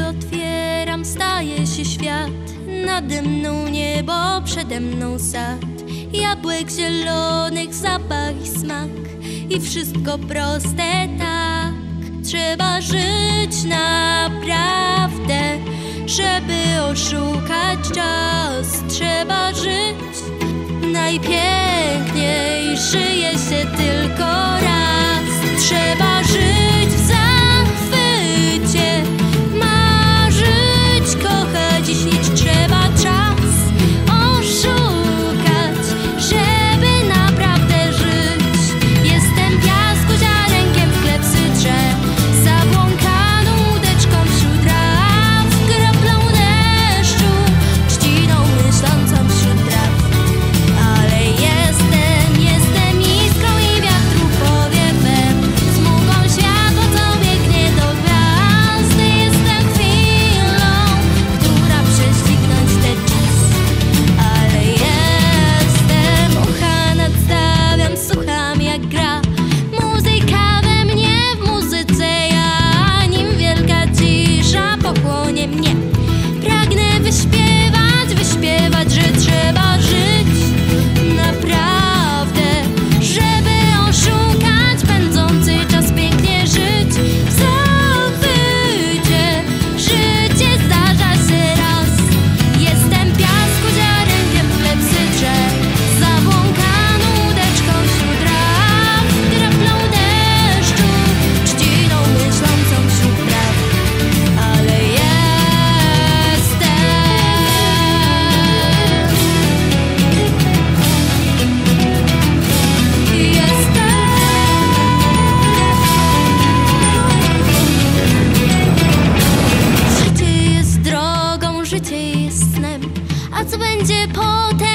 otwieram, staje się świat. Nade mną niebo, przede mną sad. Jabłek zielonych, zapach i smak. I wszystko proste tak. Trzeba żyć naprawdę, żeby oszukać czas. Trzeba żyć najpiękniej, żyje się tylko raz. Trzeba żyć w zachwycie, marzyć, kochać i śnić. Trzeba czas oszukać, żeby naprawdę żyć. Jestem piasku ziarenkiem w klepsydrze, zabłąkaną łódeczką wśród traw, kroplą deszczu, trzciną myślącą wśród traw. Ale jestem iskrą i wiatru powiewem, smugą światła, co biegnie do gwiazd. Jestem chwilą, która prześcignąć tę czas. Ale jestem, ucha nadstawiam, słucham jak gra muzyka we mnie, w muzyce ja. Nim wielka cisza pochłonie mnie, pragnę wyśpiewać, że trzeba żyć naprawdę, żeby oszukać pędzący czas, pięknie żyć w zachwycie. Życie zdarza się raz. Jestem piasku ziarenkiem w klepsydrze, zabłąkaną łódeczką wśród traw, kroplą deszczu, trzciną myślącą wśród traw. Ale życie jest drogą, życie jest snem. A co będzie potem?